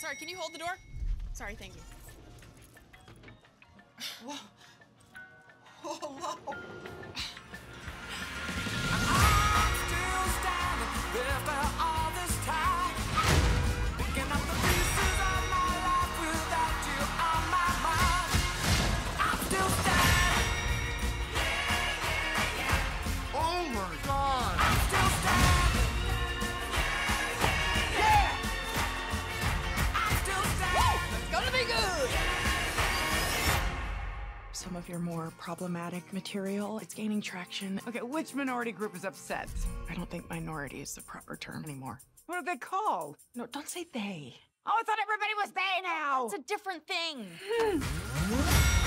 Sorry, can you hold the door? Sorry, thank you. Whoa. Whoa. I'm still standing after all this time, picking up the pieces of my life without you on my mind. I'm still standing. Oh my God. I'm still standing. Yeah. I'm still standing. It's gonna be good. Some of your more problematic material, it's gaining traction. Okay, which minority group is upset? I don't think minority is the proper term anymore. What are they called? No, don't say they. Oh, I thought everybody was they now. It's a different thing.